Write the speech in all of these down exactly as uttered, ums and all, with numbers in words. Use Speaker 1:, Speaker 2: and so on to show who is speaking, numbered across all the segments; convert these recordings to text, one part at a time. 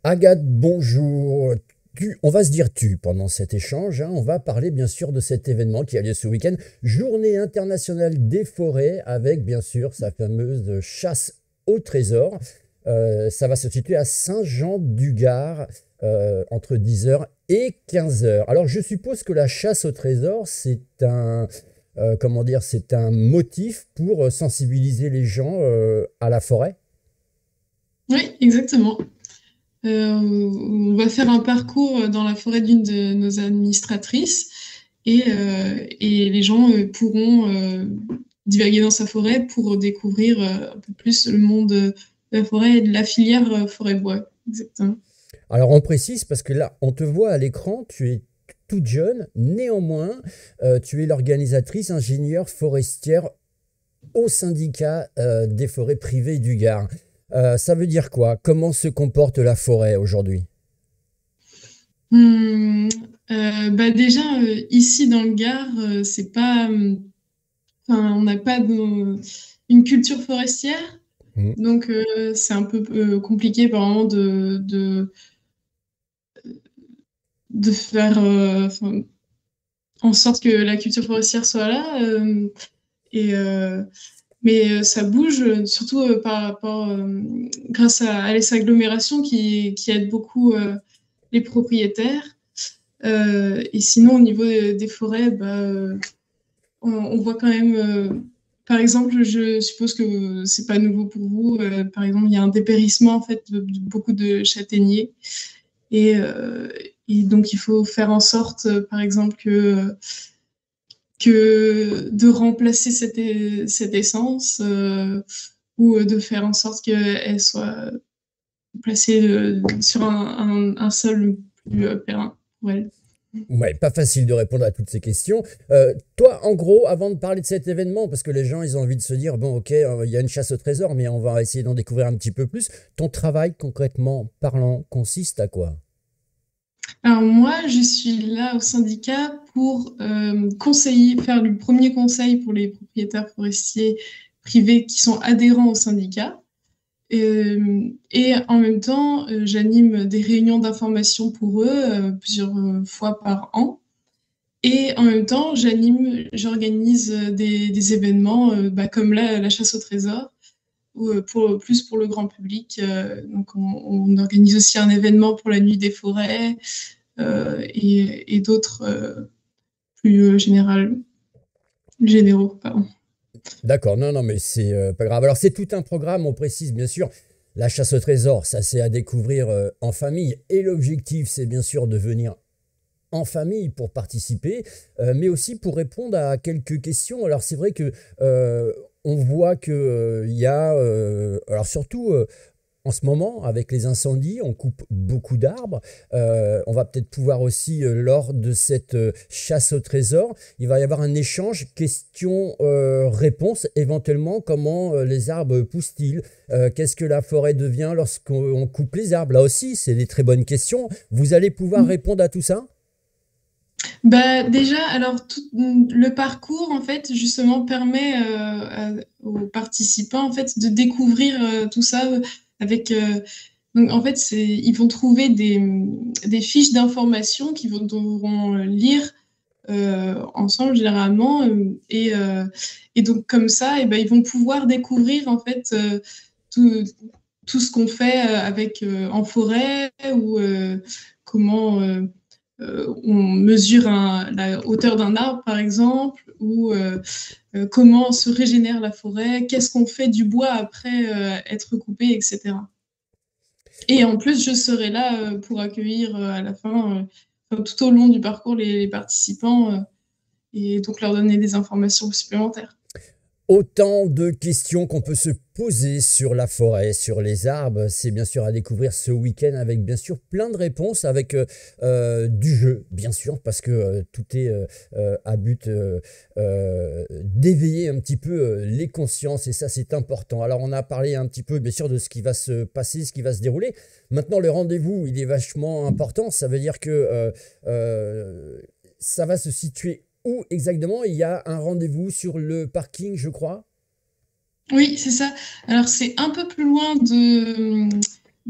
Speaker 1: Agathe, bonjour. Tu, on va se dire tu pendant cet échange, hein. On va parler bien sûr de cet événement qui a lieu ce week-end, Journée internationale des forêts, avec bien sûr sa fameuse chasse au trésor. Euh, ça va se situer à Saint-Jean-du-Gard, euh, entre dix heures et quinze heures. Alors je suppose que la chasse au trésor, c'est un, euh, comment dire, c'est un motif pour sensibiliser les gens euh, à la forêt.
Speaker 2: Oui, exactement. Euh, on va faire un parcours dans la forêt d'une de nos administratrices et, euh, et les gens euh, pourront euh, divaguer dans sa forêt pour découvrir euh, un peu plus le monde de la forêt et de la filière euh, forêt-bois. Exactement.
Speaker 1: Alors on précise parce que là, on te voit à l'écran, tu es toute jeune, néanmoins, euh, tu es l'organisatrice ingénieure forestière au syndicat euh, des forêts privées du Gard. Euh, ça veut dire quoi? Comment se comporte la forêt aujourd'hui?
Speaker 2: Hum, euh, bah déjà, euh, ici dans le Gard, euh, c'est pas, hum, enfin, on n'a pas de- une culture forestière,
Speaker 1: Hmm.
Speaker 2: donc euh, c'est un peu euh, compliqué par moment de, de de faire euh, enfin, en sorte que la culture forestière soit là. Euh, et, euh, mais euh, ça bouge, euh, surtout euh, par rapport, euh, grâce à, à les agglomérations qui, qui aident beaucoup euh, les propriétaires. Euh, et sinon, au niveau des, des forêts, bah, euh, on, on voit quand même, euh, par exemple, je suppose que c'est pas nouveau pour vous. Euh, par exemple, il y a un dépérissement en fait de, de beaucoup de châtaigniers. Et, euh, et donc, il faut faire en sorte, euh, par exemple, que, que de remplacer cette, e- cette essence euh, ou de faire en sorte qu'elle soit placée euh, sur un, un, un sol plus euh, périn pour elle.
Speaker 1: Ouais, pas facile de répondre à toutes ces questions. Euh, toi, en gros, avant de parler de cet événement, parce que les gens, ils ont envie de se dire, bon, ok, euh, il y a une chasse au trésor, mais on va essayer d'en découvrir un petit peu plus. Ton travail, concrètement parlant, consiste à quoi?
Speaker 2: Alors moi, je suis là au syndicat pour euh, conseiller, faire le premier conseil pour les propriétaires forestiers privés qui sont adhérents au syndicat. Euh, et en même temps, euh, j'anime des réunions d'information pour eux euh, plusieurs euh, fois par an. Et en même temps, j'anime, j'organise euh, des, des événements euh, bah, comme là, la chasse au trésor, ou euh, pour, plus pour le grand public. Euh, donc, on, on organise aussi un événement pour la nuit des forêts euh, et, et d'autres euh, plus euh, général, généraux. Pardon.
Speaker 1: D'accord, non, non, mais c'est euh, pas grave. Alors, c'est tout un programme, on précise bien sûr. La chasse au trésor, ça c'est à découvrir euh, en famille. Et l'objectif, c'est bien sûr de venir en famille pour participer, euh, mais aussi pour répondre à quelques questions. Alors, c'est vrai que euh, on voit qu'il euh, y a, euh, alors surtout euh, en ce moment, avec les incendies, on coupe beaucoup d'arbres. Euh, on va peut-être pouvoir aussi, euh, lors de cette euh, chasse au trésor, il va y avoir un échange questions-réponses, éventuellement, comment euh, les arbres poussent-ils. Euh, Qu'est-ce que la forêt devient lorsqu'on coupe les arbres? Là aussi, c'est des très bonnes questions. Vous allez pouvoir répondre à tout ça?
Speaker 2: Bah, déjà, alors tout le parcours en fait justement permet euh, à- aux participants en fait de découvrir euh, tout ça euh, avec euh, donc en fait c'est ils vont trouver des, des fiches d'informations qu'ils vont devront lire euh, ensemble généralement euh, et euh, et donc comme ça et ben ils vont pouvoir découvrir en fait euh, tout tout ce qu'on fait euh, avec euh, en forêt ou euh, comment euh, euh, on mesure un- la hauteur d'un arbre, par exemple, ou euh, euh, comment se régénère la forêt, qu'est-ce qu'on fait du bois après euh, être coupé, et cetera. Et en plus, je serai là euh, pour accueillir euh, à la fin, euh, enfin, tout au long du parcours, les, les participants euh, et donc leur donner des informations supplémentaires.
Speaker 1: Autant de questions qu'on peut se poser sur la forêt, sur les arbres. C'est bien sûr à découvrir ce week-end avec bien sûr plein de réponses, avec euh, euh, du jeu, bien sûr, parce que euh, tout est euh, euh, à but euh, euh, d'éveiller un petit peu euh, les consciences et ça c'est important. Alors on a parlé un petit peu bien sûr de ce qui va se passer, ce qui va se dérouler. Maintenant le rendez-vous il est vachement important, ça veut dire que euh, euh, ça va se situer où exactement? Il y a un rendez-vous sur le parking, je crois.
Speaker 2: Oui, c'est ça. Alors, c'est un peu plus loin de,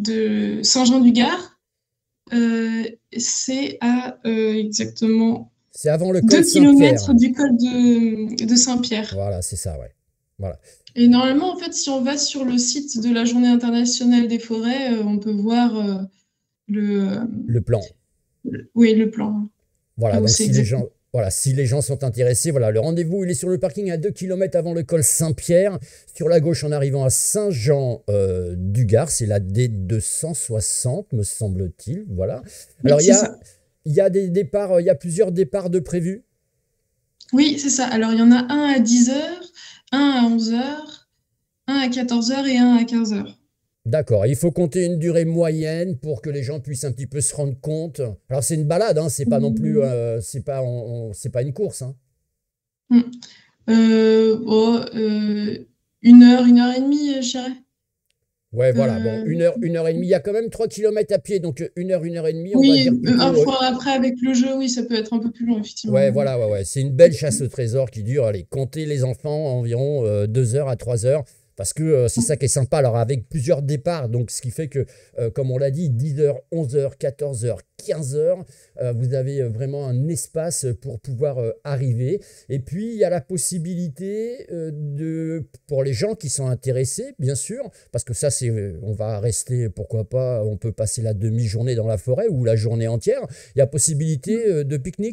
Speaker 2: de Saint-Jean-du-Gard. Euh, c'est à euh, exactement
Speaker 1: c'est avant le col
Speaker 2: deux
Speaker 1: Saint-Pierre.
Speaker 2: kilomètres du col de, de Saint-Pierre.
Speaker 1: Voilà, c'est ça, ouais. Voilà.
Speaker 2: Et normalement, en fait, si on va sur le site de la Journée internationale des forêts, euh, on peut voir euh, le, euh,
Speaker 1: le plan.
Speaker 2: Le, oui, le plan.
Speaker 1: Voilà, donc si les, gens, voilà, si les gens sont intéressés, voilà, le rendez-vous, il est sur le parking à deux kilomètres avant le col Saint-Pierre, sur la gauche en arrivant à Saint-Jean-du-Gard, euh, c'est la D deux cent soixante, me semble-t-il, voilà. Alors, oui, il y a, il y a des départs, il y a plusieurs départs de prévus.
Speaker 2: Oui, c'est ça. Alors, il y en a un à dix heures, un à onze heures, un à quatorze heures et un à quinze heures.
Speaker 1: D'accord, il faut compter une durée moyenne pour que les gens puissent un petit peu se rendre compte. Alors c'est une balade, hein, c'est pas non plus, euh, c'est pas, on, on, c'est pas une course. Hein.
Speaker 2: Mmh. Euh, oh, euh, une heure, une heure et demie, je dirais.
Speaker 1: Ouais, voilà, euh... bon, une heure, une heure et demie. Il y a quand même trois kilomètres à pied, donc une heure, une heure et demie, on
Speaker 2: oui,
Speaker 1: va dire plutôt.
Speaker 2: Euh, après, avec le jeu, oui, ça peut être un peu plus long, effectivement.
Speaker 1: Ouais, voilà, ouais, ouais. C'est une belle chasse au trésor qui dure, allez, comptez les enfants environ euh, deux heures à trois heures. Parce que euh, c'est ça qui est sympa, alors avec plusieurs départs, donc ce qui fait que, euh, comme on l'a dit, dix heures, onze heures, quatorze heures, quinze heures, euh, vous avez vraiment un espace pour pouvoir euh, arriver. Et puis, il y a la possibilité euh, de, pour les gens qui sont intéressés, bien sûr, parce que ça, c'est, on va rester, pourquoi pas, on peut passer la demi-journée dans la forêt ou la journée entière. Il y a possibilité euh, de pique-nique ?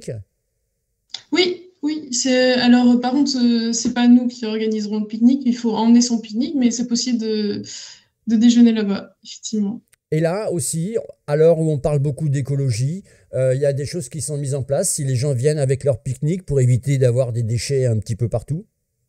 Speaker 2: Oui. Oui, c'est alors par contre, euh, c'est pas nous qui organiserons le pique-nique, il faut emmener son pique-nique, mais c'est possible de, de déjeuner là-bas, effectivement.
Speaker 1: Et là aussi, à l'heure où on parle beaucoup d'écologie, euh, il y a des choses qui sont mises en place si les gens viennent avec leur pique-nique pour éviter d'avoir des déchets un petit peu partout.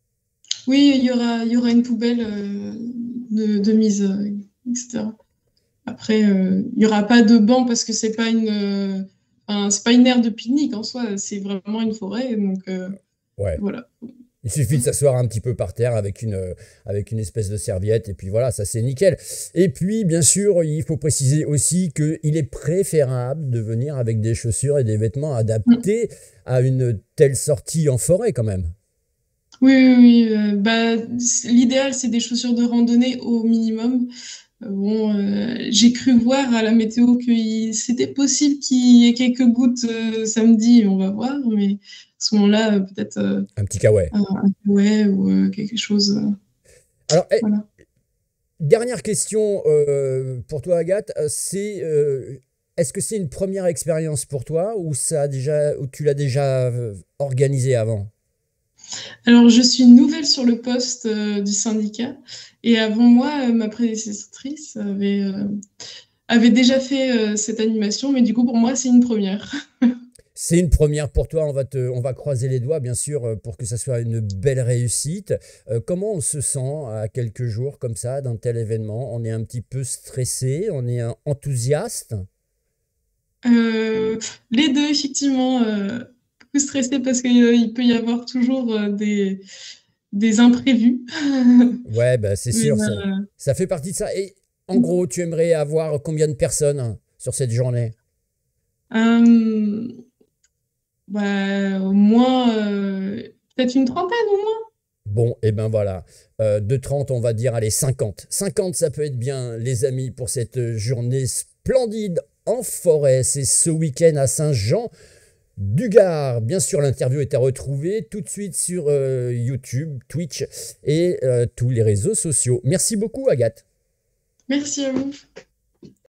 Speaker 2: Oui, il y aura, il y aura une poubelle euh, de, de mise, euh, et cetera. Après, euh, il n'y aura pas de banc parce que c'est pas une... Euh, Enfin, c'est pas une aire de pique-nique en soi, c'est vraiment une forêt, donc euh,
Speaker 1: ouais.
Speaker 2: Voilà.
Speaker 1: Il suffit de s'asseoir un petit peu par terre avec une, avec une espèce de serviette et puis voilà, ça c'est nickel. Et puis bien sûr, il faut préciser aussi qu'il est préférable de venir avec des chaussures et des vêtements adaptés mmh. à une telle sortie en forêt quand même.
Speaker 2: Oui, oui, oui. Euh, bah, l'idéal c'est des chaussures de randonnée au minimum. Bon, euh, j'ai cru voir à la météo que c'était possible qu'il y ait quelques gouttes euh, samedi, on va voir, mais à ce moment-là, euh, peut-être euh,
Speaker 1: un petit kawaii.
Speaker 2: Un, un kawaii ou euh, quelque chose. Euh,
Speaker 1: Alors, voilà. eh, dernière question euh, pour toi, Agathe, c'est euh, est-ce que c'est une première expérience pour toi ou ça a déjà, ou tu l'as déjà euh, organisé avant ?
Speaker 2: Alors, je suis nouvelle sur le poste euh, du syndicat et avant moi, euh, ma prédécessrice avait, euh, avait déjà fait euh, cette animation, mais du coup, pour moi, c'est une première.
Speaker 1: C'est une première pour toi, on va, te, on va croiser les doigts, bien sûr, pour que ça soit une belle réussite. Euh, comment on se sent à quelques jours comme ça, d'un tel événement ? On est un petit peu stressé, on est un enthousiaste ?
Speaker 2: euh, Les deux, effectivement. Euh... stressée parce qu'il euh, peut y avoir toujours euh, des, des imprévus.
Speaker 1: Ouais, bah, c'est sûr, euh... ça, ça fait partie de ça. Et en gros, tu aimerais avoir combien de personnes sur cette journée ?
Speaker 2: euh, bah, Au moins, euh, peut-être une trentaine au moins.
Speaker 1: Bon, et ben voilà, euh, de trente, on va dire, allez, cinquante. cinquante, ça peut être bien, les amis, pour cette journée splendide en forêt. C'est ce week-end à Saint-Jean du Gard. Bien sûr, l'interview est à retrouver tout de suite sur euh, YouTube, Twitch et euh, tous les réseaux sociaux. Merci beaucoup, Agathe.
Speaker 2: Merci à vous.